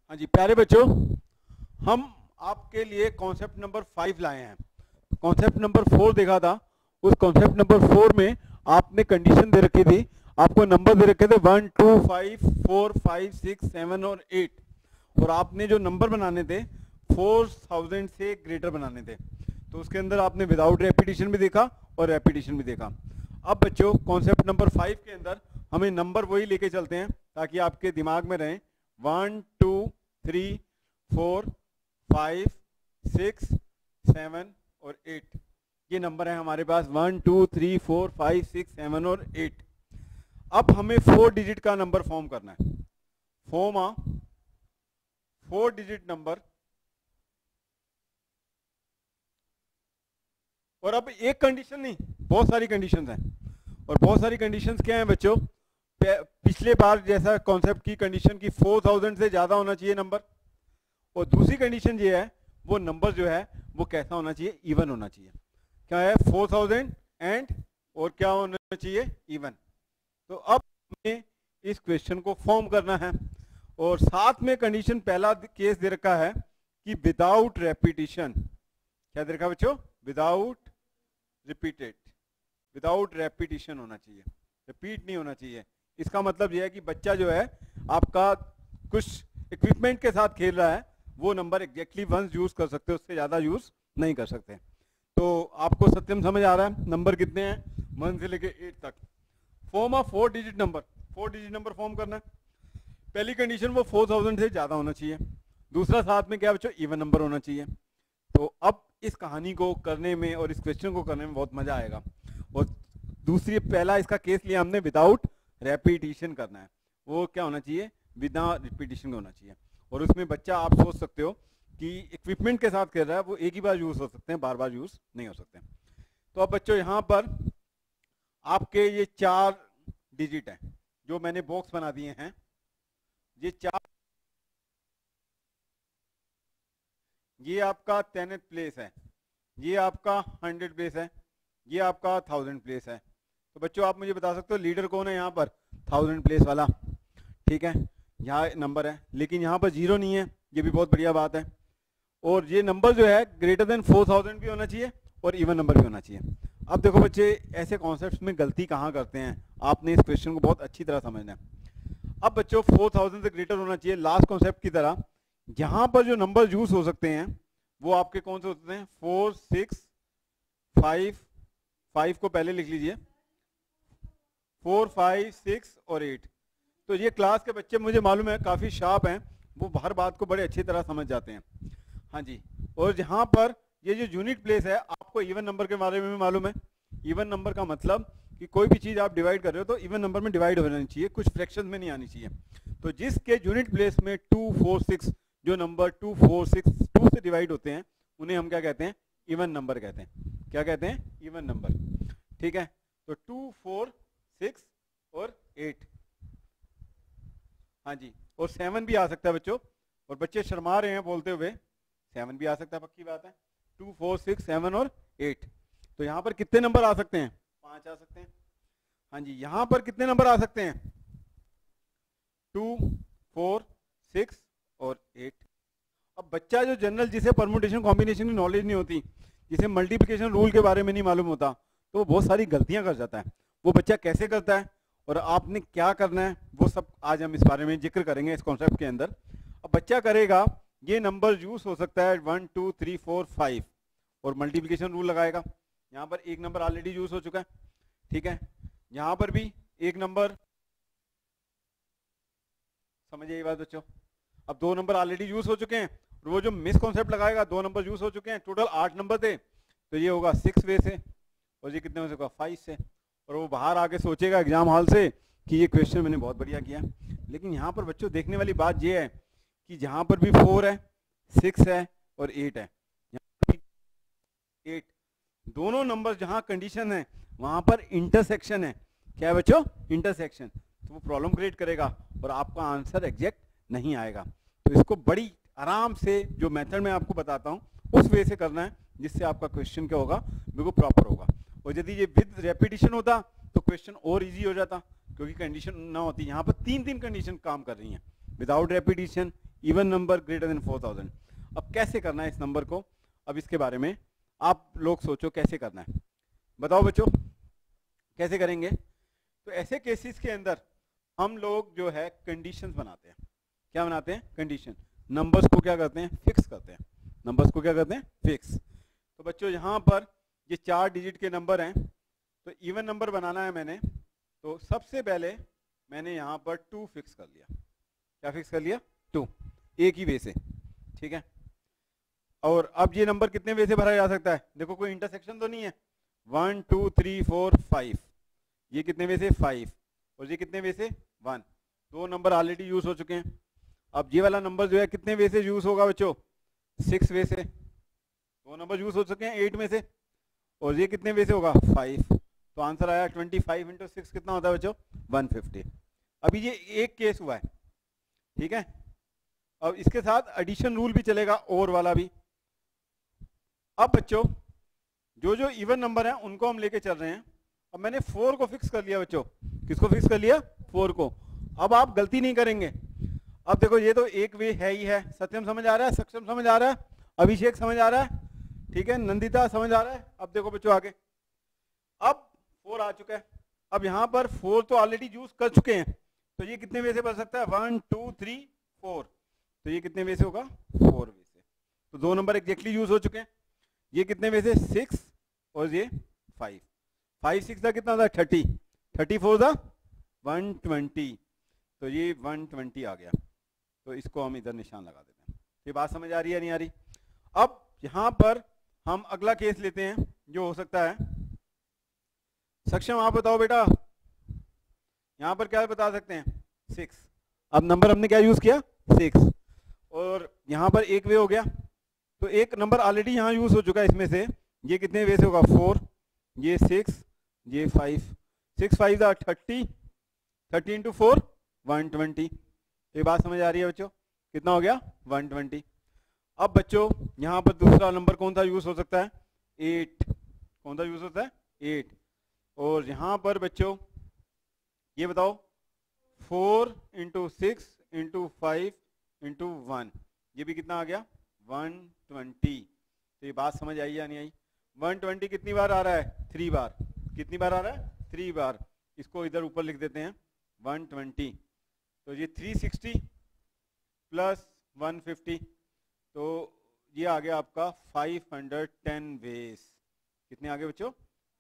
हाँ जी प्यारे बच्चों, हम आपके लिए कॉन्सेप्ट नंबर 5 लाए हैं। कॉन्सेप्ट नंबर 4 देखा था। उस कॉन्सेप्ट नंबर 4 में आपने कंडीशन दे रखी थी, आपको नंबर दे रखे थे 1 2 5 4 5 6 7 और 8, और आपने जो नंबर बनाने थे 4000 से ग्रेटर बनाने थे। तो उसके अंदर आपने विदाउट रेपिटेशन भी देखा और रेपिटेशन भी देखा। अब बच्चों कॉन्सेप्ट नंबर 5 के अंदर हमें नंबर वही लेके चलते हैं ताकि आपके दिमाग में रहें। 1 2 3 4 5 6 7 और 8 ये नंबर है हमारे पास। 1 2 3 4 5 6 7 और 8। अब हमें 4 डिजिट का नंबर फॉर्म करना है। Form 4 digit number. और अब एक कंडीशन नहीं, बहुत सारी कंडीशंस हैं। और बहुत सारी कंडीशंस क्या हैं बच्चों? पिछले बार जैसा कॉन्सेप्ट की कंडीशन की 4000 से ज्यादा होना चाहिए नंबर। और दूसरी कंडीशन ये है, वो नंबर जो है वो कैसा होना चाहिए? इवन होना चाहिए। क्या है? 4000 एंड और क्या होना चाहिए? इवन। तो अब हमें इस क्वेश्चन को फॉर्म करना है। और साथ में कंडीशन पहला केस दे रखा है कि विदाउट रेपिटेशन। क्या दे रखा है बच्चों? विदाउट रिपीटेड, विदाउट रेपिटेशन होना चाहिए, रिपीट नहीं होना चाहिए। इसका मतलब यह है कि बच्चा जो है आपका कुछ इक्विपमेंट के साथ खेल रहा है, वो नंबर एग्जैक्टली वंस यूज कर सकते हो, उससे ज्यादा यूज नहीं कर सकते। तो आपको सत्यम समझ आ रहा है नंबर कितने हैं? 1 से लेके 8 तक। Form of 4 digit number. 4 digit number form करना है। पहली कंडीशन वो 4000 से ज्यादा होना चाहिए। दूसरा साथ में क्या बच्चों? इवन नंबर होना चाहिए। तो अब इस कहानी को करने में और इस क्वेश्चन को करने में बहुत मजा आएगा। और दूसरी पहला इसका केस लिया हमने, विदाउट रेपिटेशन करना है। वो क्या होना चाहिए? बिना रिपीटेशन होना चाहिए। और उसमें बच्चा आप सोच सकते हो कि इक्विपमेंट के साथ कर रहा है, वो एक ही बार यूज हो सकते हैं, बार बार यूज नहीं हो सकते। तो अब बच्चों यहाँ पर आपके ये 4 डिजिट हैं जो मैंने बॉक्स बना दिए हैं। ये 4, ये आपका 10th प्लेस है, ये आपका 100 प्लेस है, ये आपका 1000 प्लेस है। तो बच्चों आप मुझे बता सकते हो लीडर कौन है यहाँ पर? 1000 प्लेस वाला। ठीक है, यहाँ नंबर है, लेकिन यहाँ पर 0 नहीं है, ये भी बहुत बढ़िया बात है। और ये नंबर जो है ग्रेटर देन 4000 भी होना चाहिए और इवन नंबर भी होना चाहिए। अब देखो बच्चे, ऐसे कॉन्सेप्ट्स में गलती कहाँ करते हैं, आपने इस क्वेश्चन को बहुत अच्छी तरह समझना है। अब बच्चों 4000 से ग्रेटर होना चाहिए। लास्ट कॉन्सेप्ट की तरह यहाँ पर जो नंबर यूज हो सकते हैं वो आपके कौन से हो सकते हैं? 4 6 5, 5 को पहले लिख लीजिए, 4 5 6 और 8। तो ये क्लास के बच्चे मुझे मालूम है काफी शार्प हैं, वो हर बात को बड़े अच्छी तरह समझ जाते हैं। हाँ जी। और यहाँ पर ये जो यूनिट प्लेस है, आपको इवन नंबर के बारे में भी मालूम है। इवन नंबर का मतलब कि कोई भी चीज आप डिवाइड कर रहे हो तो इवन नंबर में डिवाइड होना चाहिए, कुछ फ्रैक्शन में नहीं आनी चाहिए। तो जिसके यूनिट प्लेस में 2 4 6, जो नंबर 2 4 6 2 से डिवाइड होते हैं, उन्हें हम क्या कहते हैं? इवन नंबर कहते हैं। क्या कहते हैं? Even number. ठीक है, तो 2 4 6 और 8। हाँ जी। और 7 भी आ सकता है बच्चों, और बच्चे शर्मा रहे हैं बोलते हुए, 7 भी आ सकता है, पक्की बात है। 2 4 6 7 और 8। तो यहाँ पर कितने नंबर आ सकते हैं? 5 आ सकते हैं। हाँ जी। यहाँ पर कितने नंबर आ सकते हैं? 2 4 6 और 8। अब बच्चा जो जनरल, जिसे परमुटेशन कॉम्बिनेशन की नॉलेज नहीं होती, जिसे मल्टीप्लिकेशन रूल के बारे में नहीं मालूम होता, तो वो बहुत सारी गलतियां कर जाता है। वो बच्चा कैसे करता है और आपने क्या करना है, वो सब आज हम इस बारे में जिक्र करेंगे इस कॉन्सेप्ट के अंदर। अब बच्चा करेगा, ये नंबर यूज हो सकता है 1 2 3 4 5 और मल्टीप्लिकेशन रूल लगाएगा। यहाँ पर एक नंबर ऑलरेडी यूज हो चुका है। ठीक है, यहाँ पर भी एक नंबर, समझिए ये बात बच्चों। अब 2 नंबर ऑलरेडी यूज हो चुके हैं, और वो जो मिस कॉन्सेप्ट लगाएगा, 2 नंबर यूज हो चुके हैं, टोटल 8 नंबर थे, तो ये होगा 6 वे से, और ये कितने में से होगा? 5 से। और वो बाहर आके सोचेगा एग्जाम हॉल से कि ये क्वेश्चन मैंने बहुत बढ़िया किया। लेकिन यहाँ पर बच्चों देखने वाली बात ये है कि जहाँ पर भी 4 है, 6 है और 8 है, यहाँ पर 8, दोनों नंबर जहाँ कंडीशन है वहां पर इंटरसेक्शन है। क्या है बच्चों? इंटरसेक्शन। तो वो प्रॉब्लम क्रिएट करेगा और आपका आंसर एग्जैक्ट नहीं आएगा। तो इसको बड़ी आराम से, जो मेथड मैं आपको बताता हूँ, उस वे से करना है, जिससे आपका क्वेश्चन क्या होगा? बिल्कुल प्रॉपर होगा। और यदि ये विद रेपिटेशन होता तो क्वेश्चन और इजी हो जाता, क्योंकि कंडीशन ना होती। यहाँ पर 3 कंडीशन काम कर रही हैं, without repetition, even number greater than 4000। अब कैसे करना है इस नंबर को, अब इसके बारे में आप लोग सोचो कैसे करना है, बताओ बच्चों कैसे करेंगे। तो ऐसे केसेस के अंदर हम लोग जो है कंडीशंस बनाते हैं। क्या बनाते हैं? कंडीशन। नंबर्स को क्या करते हैं? फिक्स करते हैं। नंबर्स को क्या करते हैं? फिक्स। तो बच्चों यहाँ पर ये 4 डिजिट के नंबर हैं, तो इवन नंबर बनाना है मैंने, तो सबसे पहले मैंने यहाँ पर 2 फिक्स कर लिया। क्या फिक्स कर लिया? 2, एक ही वे से, ठीक है। और अब ये नंबर कितने वे से भरा जा सकता है? देखो कोई इंटरसेक्शन तो नहीं है। 1 2 3 4 5, ये कितने वे से? 5, और ये कितने वे से? 1। 2 नंबर ऑलरेडी यूज हो चुके हैं। अब ये वाला नंबर जो है कितने वे से यूज होगा बच्चों? 6 वे से। 2 नंबर यूज हो चुके हैं 8 में से, और ये कितने वे से होगा? 5। तो आंसर आया 25 इंटू 6 कितना होता है बच्चों? 150। अभी ये एक केस हुआ है, ठीक है। अब इसके साथ एडिशन रूल भी चलेगा, और वाला भी। अब बच्चों जो जो इवन नंबर हैं उनको हम लेके चल रहे हैं। अब मैंने 4 को फिक्स कर लिया बच्चों। किसको फिक्स कर लिया? 4 को। अब आप गलती नहीं करेंगे। अब देखो ये तो एक वे है ही है। सत्यम समझ आ रहा है? सक्षम समझ आ रहा है? अभिषेक समझ आ रहा है? ठीक है, नंदिता समझ आ रहा है? अब देखो बच्चों आगे, अब 4 आ चुका है। अब यहाँ पर 4 तो ऑलरेडी यूज कर चुके हैं, तो ये कितने वे से बन सकता है? 1 2 3 4। तो ये कितने वे से होगा? 4 वे से। तो 2 नंबर एग्जैक्टली यूज हो चुके हैं। ये कितने वे से? 6, और ये 5। 5 6 का कितना था? 30। 34 था 120। तो ये 120 आ गया। तो इसको हम इधर निशान लगा देते हैं। ये बात समझ आ रही है नहीं आ रही? अब यहां पर हम अगला केस लेते हैं जो हो सकता है। सक्षम आप बताओ बेटा, यहां पर क्या बता सकते हैं? 6। अब नंबर हमने क्या यूज किया? 6, और यहां पर एक वे हो गया। तो एक नंबर ऑलरेडी यहां यूज हो चुका है इसमें से। ये कितने वे से होगा? 4, ये 6, ये 5। 6 5 30, 30 इंटू 4 120। ये बात समझ आ रही है बच्चों? कितना हो गया? 120। अब बच्चों यहाँ पर दूसरा नंबर कौन सा यूज हो सकता है? 8। कौन सा यूज होता है? 8। और यहाँ पर बच्चों ये बताओ, 4 इंटू 6 इंटू 5 इंटू 1, ये भी कितना आ गया? 120। तो ये बात समझ आई या नहीं आई? 120 कितनी बार आ रहा है? 3 बार। कितनी बार आ रहा है? 3 बार। इसको इधर ऊपर लिख देते हैं 120। तो ये 360 प्लस 150, तो ये आ गया आपका 510 वेज। कितने आ गए बच्चों?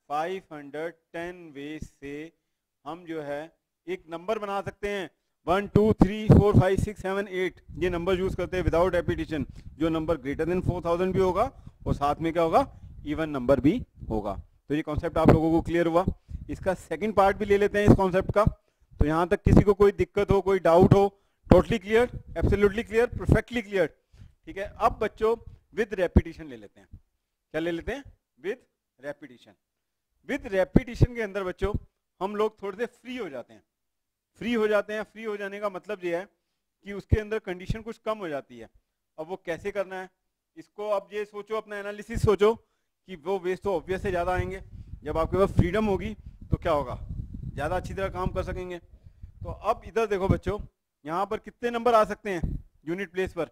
510 वेज से हम जो है एक नंबर बना सकते हैं। 1 2 3 4 5 6 7 8 ये नंबर यूज करते हैं विदाउट रेपिटेशन। जो नंबर ग्रेटर देन 4000 भी होगा, और साथ में क्या होगा? इवन नंबर भी होगा। तो ये कॉन्सेप्ट आप लोगों को क्लियर हुआ। इसका सेकंड पार्ट भी ले लेते हैं इस कॉन्सेप्ट का। तो यहां तक किसी को कोई दिक्कत हो, कोई डाउट हो? Totally clear, absolutely clear, perfectly clear, ठीक है। अब बच्चों विद रेपिटेशन ले लेते हैं। क्या ले लेते हैं? With repetition. विद रेपिटेशन के अंदर बच्चों हम लोग थोड़े से फ्री हो जाते हैं। फ्री हो जाते हैं, फ्री हो जाने का मतलब ये है कि उसके अंदर कंडीशन कुछ कम हो जाती है। अब वो कैसे करना है इसको, अब ये सोचो, अपना एनालिसिस सोचो कि वो वेज तो ऑब्वियस से ज़्यादा आएंगे। जब आपके पास फ्रीडम होगी तो क्या होगा? ज़्यादा अच्छी तरह काम कर सकेंगे। तो अब इधर देखो बच्चों, यहाँ पर कितने नंबर आ सकते हैं यूनिट प्लेस पर?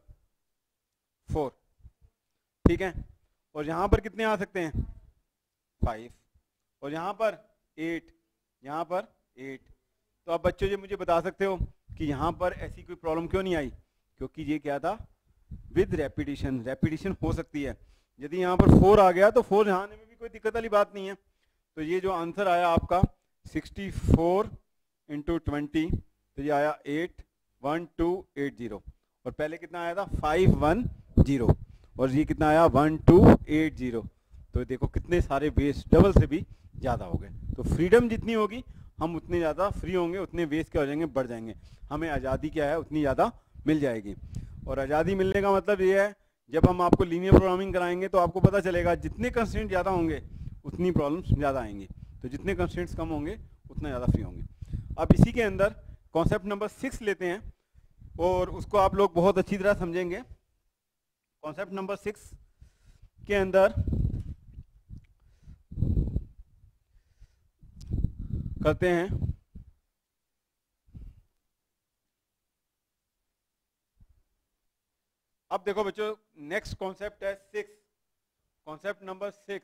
4, ठीक है। और यहाँ पर कितने आ सकते हैं? 5, और यहाँ पर 8, यहाँ पर 8। तो अब बच्चों ये मुझे बता सकते हो कि यहाँ पर ऐसी कोई प्रॉब्लम क्यों नहीं आई? क्योंकि ये क्या था? With repetition. रेपिटेशन हो सकती है। यदि यहाँ पर 4 आ गया तो 4 यहाँ आने में भी कोई दिक्कत वाली बात नहीं है। तो ये जो आंसर आया आपका 64 इंटू 20, तो ये आया 81280। और पहले कितना आया था? 510, और ये कितना आया? 1280। तो देखो कितने सारे वेज डबल से भी ज़्यादा हो गए। तो फ्रीडम जितनी होगी हम उतने ज़्यादा फ्री होंगे, उतने वेज क्या हो जाएंगे? बढ़ जाएंगे। हमें आज़ादी क्या है? उतनी ज़्यादा मिल जाएगी। और आज़ादी मिलने का मतलब ये है, जब हम आपको लीनियर प्रोग्रामिंग कराएंगे तो आपको पता चलेगा जितने कंस्ट्रेंट ज़्यादा होंगे उतनी प्रॉब्लम्स ज़्यादा आएंगी, तो जितने कंस्ट्रेंट्स कम होंगे उतना ज़्यादा फ्री होंगे। अब इसी के अंदर कॉन्सेप्ट नंबर 6 लेते हैं, और उसको आप लोग बहुत अच्छी तरह समझेंगे। कॉन्सेप्ट नंबर 6 के अंदर करते हैं अब देखो बच्चों, नेक्स्ट कॉन्सेप्ट है 6, कॉन्सेप्ट नंबर 6।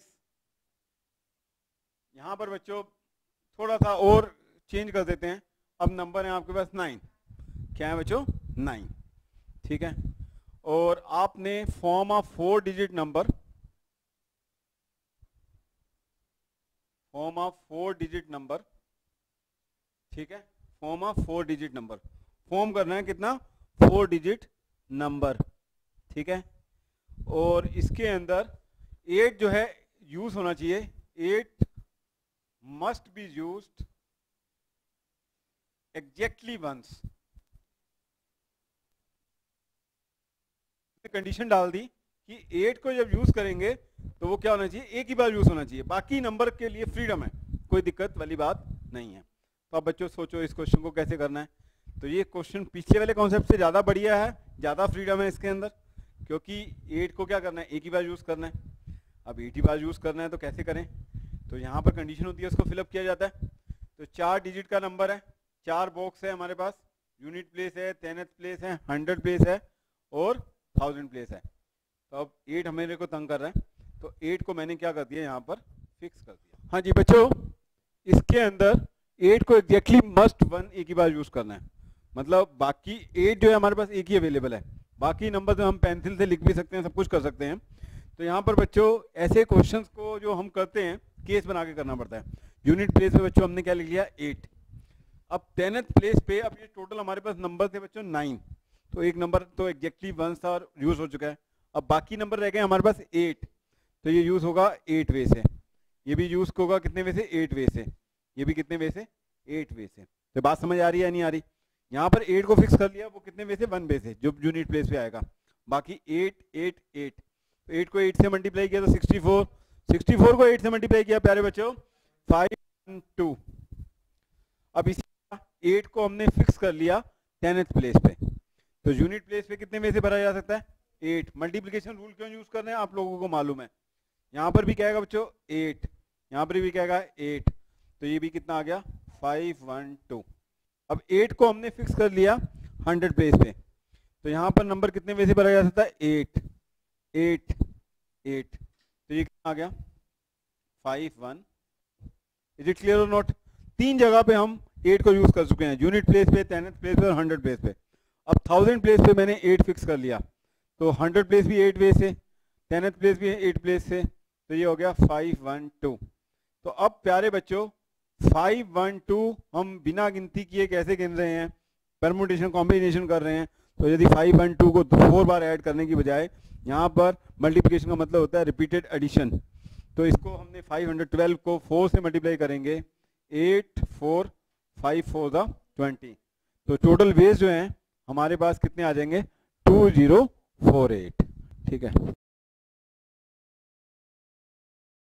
यहां पर बच्चों थोड़ा सा और चेंज कर देते हैं। अब नंबर है आपके पास 9। क्या है बच्चों? 9। ठीक है, और आपने form of 4 digit number, form of 4 digit number, ठीक है, form of 4 digit number form करना है। कितना? 4 डिजिट नंबर। ठीक है, और इसके अंदर 8 जो है यूज होना चाहिए। 8 must be used exactly once. Condition डाल दी कि 8 को जब यूज करेंगे तो वो क्या होना चाहिए? एक ही बार यूज होना चाहिए। बाकी नंबर के लिए फ्रीडम है, कोई दिक्कत वाली बात नहीं है। तो अब बच्चों सोचो इस क्वेश्चन को कैसे करना है। तो ये क्वेश्चन पिछले वाले कॉन्सेप्ट से ज़्यादा बढ़िया है, ज़्यादा फ्रीडम है इसके अंदर, क्योंकि 8 को क्या करना है? एक ही बार यूज़ करना है। अब 8 ही बार यूज़ करना है तो कैसे करें? तो यहाँ पर कंडीशन होती है, उसको फिलअप किया जाता है। तो 4 डिजिट का नंबर है, 4 बॉक्स है हमारे पास, यूनिट प्लेस है, 10th प्लेस है, 100 प्लेस है और 1000 प्लेस है। तो अब 8 हमारे को तंग कर रहा है, तो 8 को मैंने क्या कर दिया? यहाँ पर फिक्स कर दिया। हाँ जी बच्चों, इसके अंदर 8 को एग्जैक्टली मस्ट 1 एक ही बार यूज करना है। मतलब बाकी 8 जो है हमारे पास एक ही अवेलेबल है, बाकी नंबर तो हम पेंसिल से लिख भी सकते हैं, सब कुछ कर सकते हैं। तो यहाँ पर बच्चों ऐसे क्वेश्चंस को जो हम करते हैं केस बना के करना पड़ता है। यूनिट प्लेस पे बच्चों हमने क्या लिख लिया? 8। अब 10th प्लेस पे अब ये टोटल हमारे पास नंबर थे बच्चों 9, तो एक नंबर तो एग्जैक्टली 1 था और यूज हो चुका है। अब बाकी नंबर रह गए हमारे पास 8, तो ये यूज होगा 8 वे से, ये भी यूज होगा कितने वे से? 8 वे से, ये भी कितने वे से? 8 वे से। तो बात समझ आ रही है या नहीं आ रही? यहाँ पर 8 को फिक्स कर लिया, वो कितने वे से? 1 वे से, जो यूनिट प्लेस पे आएगा। बाकी 8 8 8, तो 8 को 8 से मल्टीप्लाई किया तो 64, 64 को 8 से मल्टीप्लाई किया प्यारे बच्चों 512। अब इसी 8 को हमने फिक्स कर लिया 10th प्लेस पे, तो यूनिट प्लेस पे कितने वे से भरा जा सकता है? 8। मल्टीप्लिकेशन रूल क्यों यूज कर रहे हैं आप लोगों को मालूम है। यहाँ पर भी क्या आएगा बच्चों? 8, यहाँ पर भी क्या आएगा? 8, तो ये भी कितना आ गया? 512। अब 8 को हमने फिक्स कर लिया 100 प्लेस पे, तो यहाँ पर नंबर कितने वे से भरा जा सकता है? 8 8 8, तो ये कितना आ गया? 51। इज इट क्लियर और नॉट? 3 जगह पे हम 8 को यूज कर चुके हैं, यूनिट प्लेस पे, 10th प्लेस पे और 100 प्लेस पे। अब 1000 प्लेस पे मैंने 8 फिक्स कर लिया, तो 100 प्लेस भी 8 वे से, 10th प्लेस भी 8 प्लेस से, तो ये हो गया 512। तो अब प्यारे बच्चों 512 हम बिना गिनती किए कैसे गिन रहे हैं? परमुटेशन कॉम्बिनेशन कर रहे हैं। तो यदि 512 को 4 बार ऐड करने की बजाय यहाँ पर मल्टीप्लिकेशन का मतलब होता है रिपीटेड एडिशन, तो इसको हमने 512 को 4 से मल्टीप्लाई करेंगे, 8 4 5 4 20, तो टोटल वेज जो हैं हमारे पास कितने आ जाएंगे? 2048। ठीक है।